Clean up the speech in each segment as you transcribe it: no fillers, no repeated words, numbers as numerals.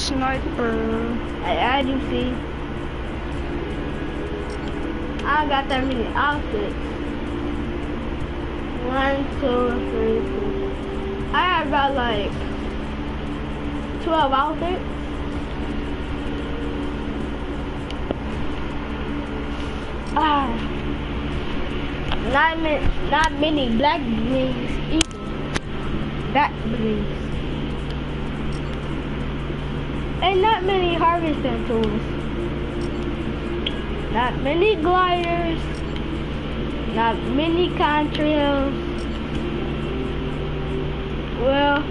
sniper. As you see, I got that many outfits. 1, 2, 3, 4. I have about like 12 outfits. Not many black blues either. Black blues. And not many harvesting tools. Not many gliders. Not many contrails. Well,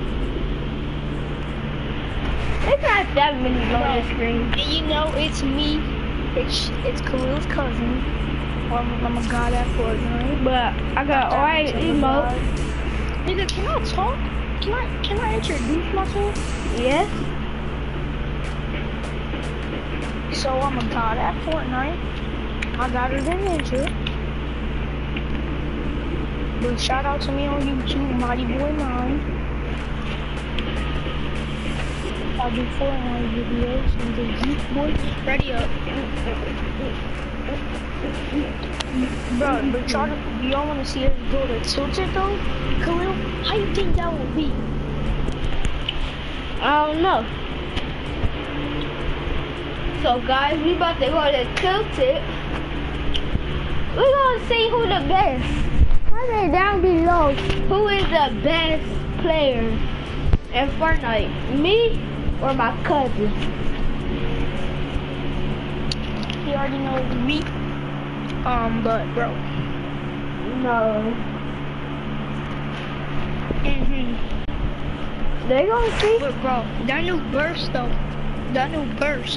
it's not that many loading screens. And you know, it's me. It's Khalil's cousin. I'm a god at Fortnite. But I got alright emotes. Nigga, can I talk? Can I introduce myself? Yes. So I'm a god at Fortnite. I got her than Ninja. But shout out to me on YouTube, Mighty Boy 9. I do Fortnite videos and the Geek Boy. Ready up. Bro, but y'all want to see us go to Tilted though? Khalil, how you think that will be? I don't know. So guys, we about to go to Tilted. We're gonna see who the best. Comment down below who is the best player in Fortnite, me or my cousin. You already know me. But bro. No. They gonna see. But bro, that new burst though. That new burst.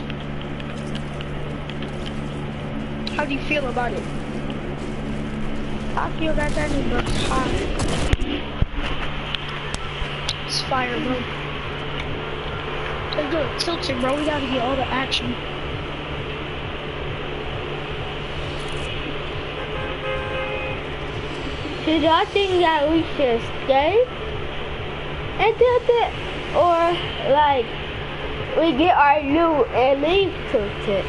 How do you feel about it? I feel that new burst is hot. It's fire, bro. Let's go Tilted, bro. We gotta get all the action. Did y'all think that we should stay and Tilted, or like we get our loot and leave Tilted?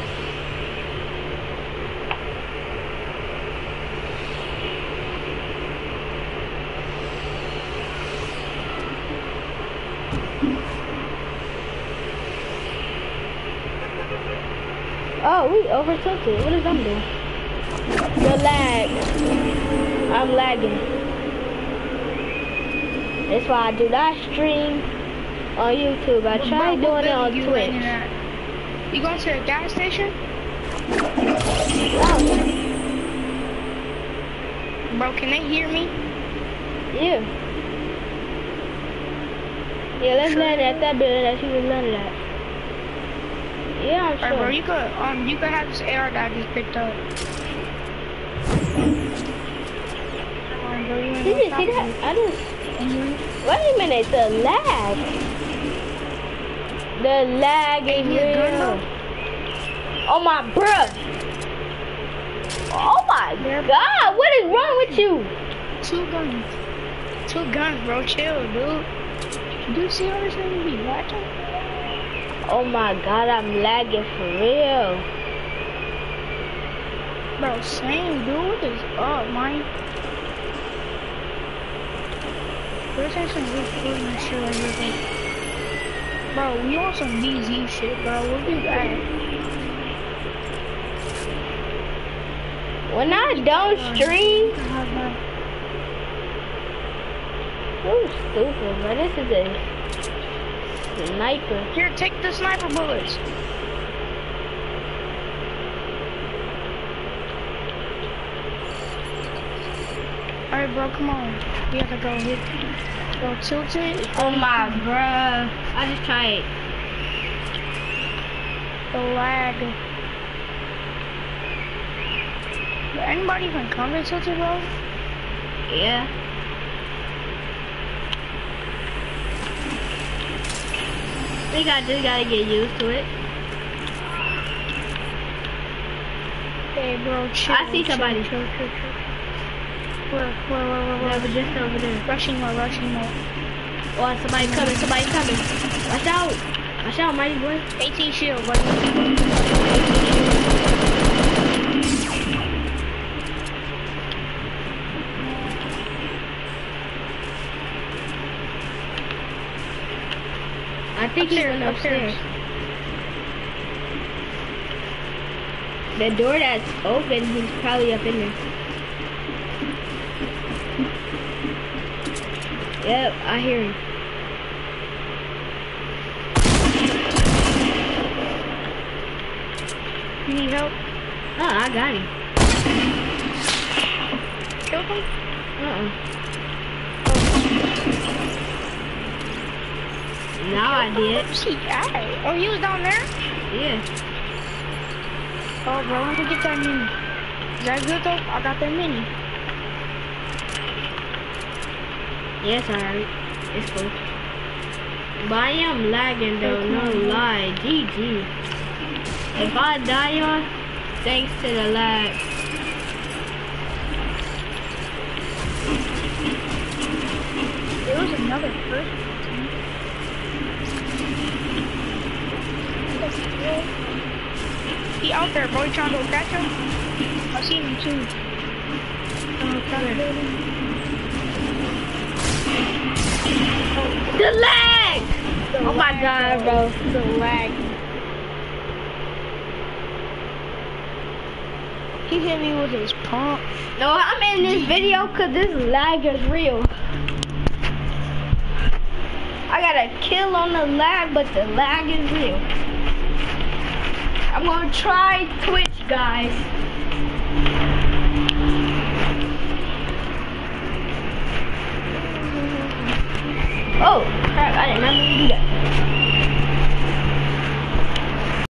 Oh, we over Tilted. What is I'm doing? The lag. I'm lagging. That's why I do not stream on YouTube. I try doing it on Twitch. You going to a gas station? Oh. Bro, can they hear me? Yeah. Yeah, let's land at that building that you was landing at. Yeah, I'm sure. Alright, bro, you could have this AR that I just picked up. Did you see that? I didn't. Wait a minute, the lag. The lag is real. Oh my bruh. Oh my god, what is wrong with you? Two guns, bro. Chill, dude. Do you see how this thing be lagging? Oh my god, I'm lagging for real. Bro, same, dude. What is up, man? There's some good food and shit like this. Bro, we want some DZ shit, bro. We'll do that. When I don't stream, oh stupid, bro. This is a sniper. Here, take the sniper bullets. Alright, bro, come on. We have to go hit. Go Tilted. Oh my bruh. I just tried. The lag. Did anybody even come to Tilted, bro? Yeah. I think I just gotta get used to it. Hey, bro, chill. I see somebody. Chill. Where? Yeah, but just over there. Rushing more. Oh, somebody coming. Watch out. I shot Mighty Boy. 18 shield, buddy. I think he went upstairs. The door that's open, he's probably up in there. Yep, I hear him. You need help? Oh, I got him. Kill him? Now I did. Where's he at? Oh, he was down there? Yeah. Oh, bro, I want to get that mini. Is that good though? I got that mini. Yes, alright. It's cool. But I am lagging though, no lie. GG. If I die, y'all, thanks to the lag. There was another person. He out there, bro. You trying to go catch him? I seen him too. The lag! Oh my god, bro. The lag. He hit me with his pump. No, I'm in this video because this lag is real. I got a kill on the lag, but the lag is real. I'm gonna try Twitch, guys. Oh, crap, I didn't remember to do that.